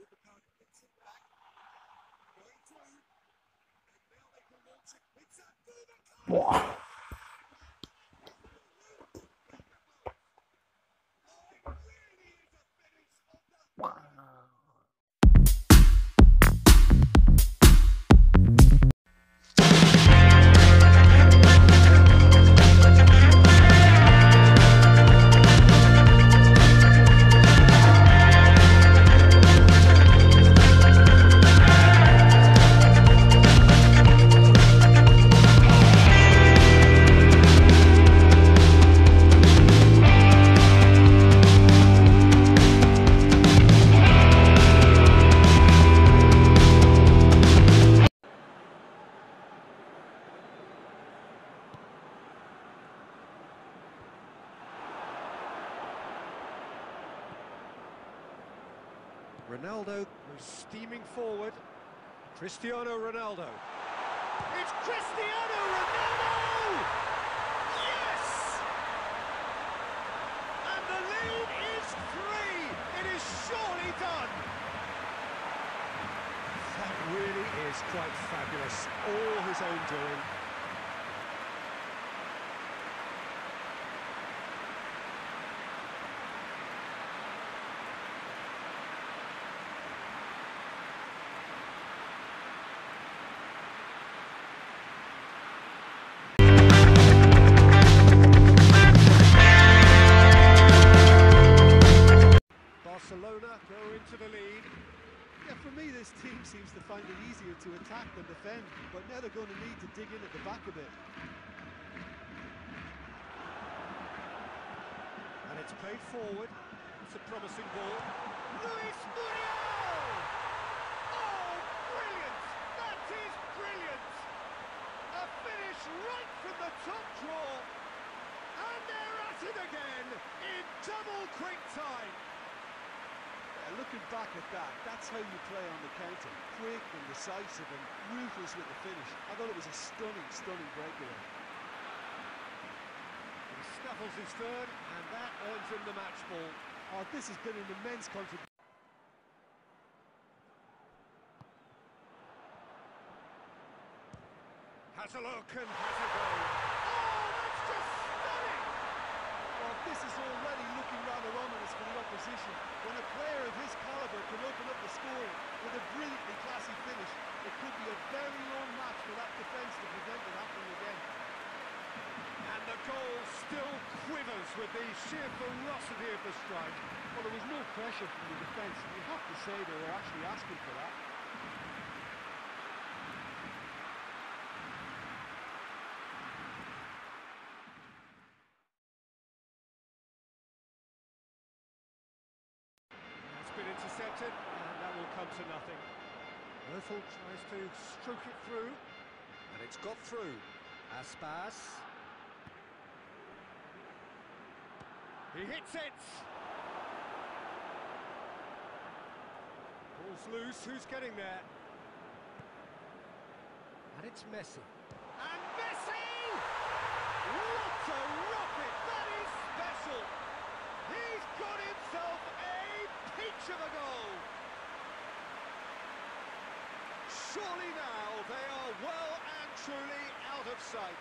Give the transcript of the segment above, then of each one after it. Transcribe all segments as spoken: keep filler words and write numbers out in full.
Wow. Ronaldo was steaming forward. Cristiano Ronaldo. It's Cristiano Ronaldo! Yes! And the lead is three. It is surely done. That really is quite fabulous. All his own doing. Barcelona go into the lead. Yeah, for me this team seems to find it easier to attack than defend, but now they're going to need to dig in at the back a bit. And it's played forward. It's a promising ball. Luis Muriel! Oh, brilliant! That is brilliant! A finish right from the top draw. And they're at it again in double quick time. Yeah, looking back at that, that's how you play on the counter. Quick and decisive and ruthless with the finish. I thought it was a stunning, stunning breakaway. He scuffles his third, and that earns him the match ball. Oh, this has been an immense contribution. Has a look and has a go. Oh, that's just stunning! Well, this is already looking rather ominous for the opposition. When a player of his calibre can open up the scoring with a brilliantly classy finish, it could be a very long match for that defence to prevent it happening again. And the goal still quivers with the sheer ferocity of the strike. Well, there was no pressure from the defence. You have to say they were actually asking for that. It's been intercepted, and that will come to nothing. Ertl tries to stroke it through, and it's got through. Aspas. He hits it! Ball's loose, who's getting there? And it's Messi. And Messi! What a rocket! That is special! He's got himself a peach of a goal! Surely now they are well and truly out of sight.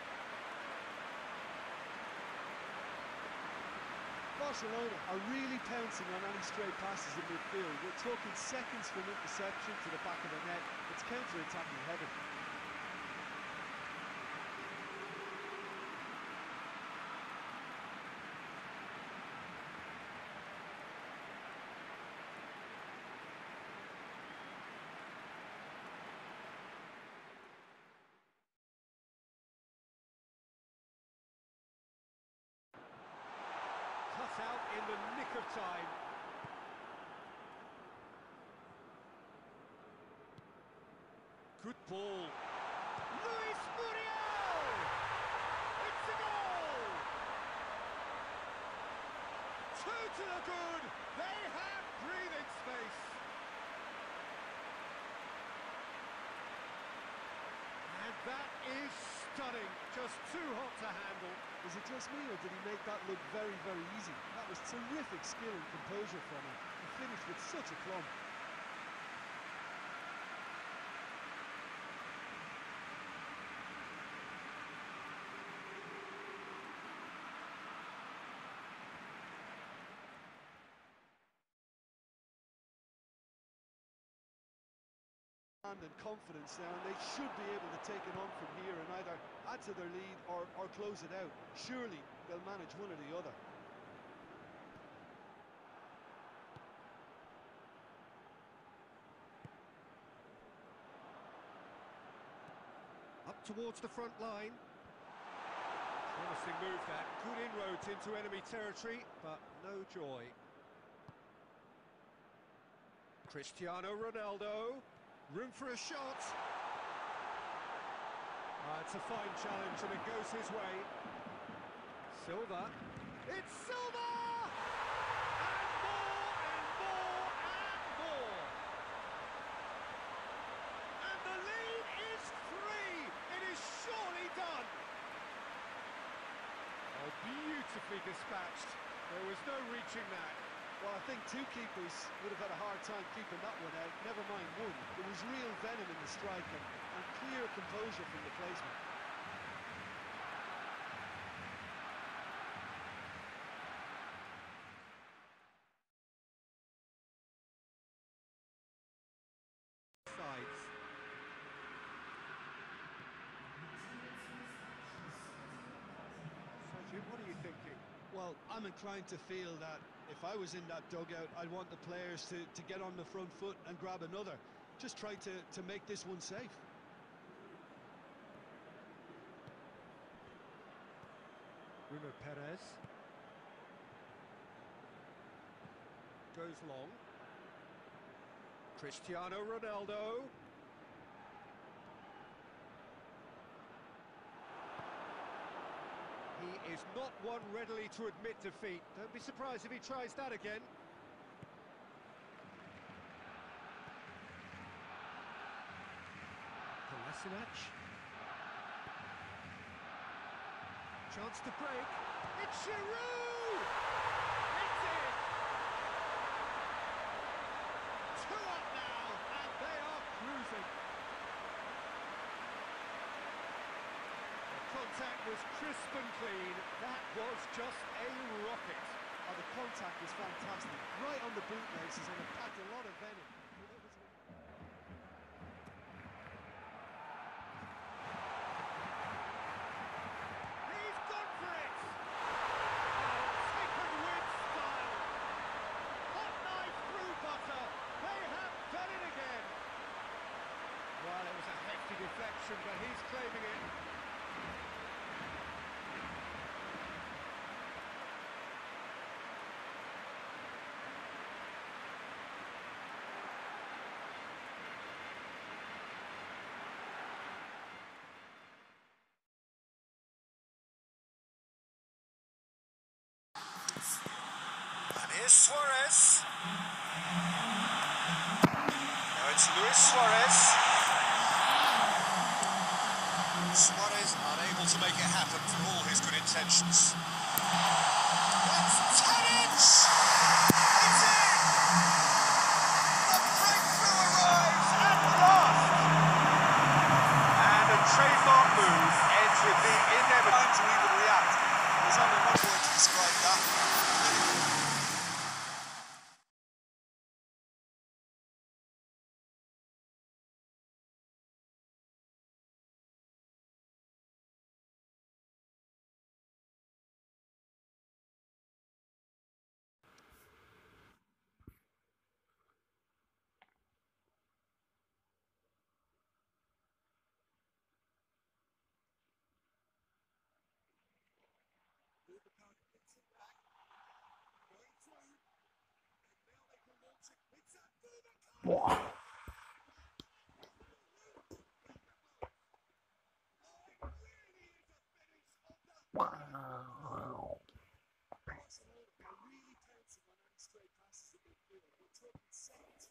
Barcelona are really pouncing on any stray passes in midfield. We're talking seconds from interception to the back of the net. It's counter-attacking heaven. Out in the nick of time. Good ball. Luis Muriel! It's a goal! Two to the good. They have breathing space. And that is stunning. Just too hot to handle. Is it just me, or did he make that look very, very easy? That was terrific skill and composure from him. He finished with such a plumb. And confidence now, and they should be able to take it on from here and either add to their lead or, or close it out. Surely they'll manage one or the other. Up towards the front line. Promising move that. Good inroads into enemy territory, but no joy. Cristiano Ronaldo. Room for a shot. Ah, it's a fine challenge and it goes his way. Silva. It's Silva! And more and more and more. And the lead is three. It is surely done. Oh, beautifully dispatched. There was no reaching that. Well, I think two keepers would have had a hard time keeping that one out, never mind one. There was real venom in the strike and, and clear composure from the placement. Sides. So, Jim, what are you thinking? Well, I'm inclined to feel that if I was in that dugout, I'd want the players to, to get on the front foot and grab another. Just try to, to make this one safe. Bruno Perez. Goes long. Cristiano Ronaldo. He is not one readily to admit defeat. Don't be surprised if he tries that again. Kolasinac. Chance to break. It's Giroud! It's in! Two up now, and they are cruising. Contact was crisp and clean. That was just a rocket. Oh, the contact was fantastic. Right on the bootlaces, and it packed a lot of venom. He's gone for it! Oh, second win style. Hot knife through butter. They have done it again. Well, it was a hefty deflection, but he's claiming it. And here's Suarez. Now it's Luis Suarez. Suarez unable to make it happen for all his good intentions. That's Tadic! It's in! The breakthrough arrives at last! And a trademark move ends with the inevitable to even react. There's only one word to describe that. Wow.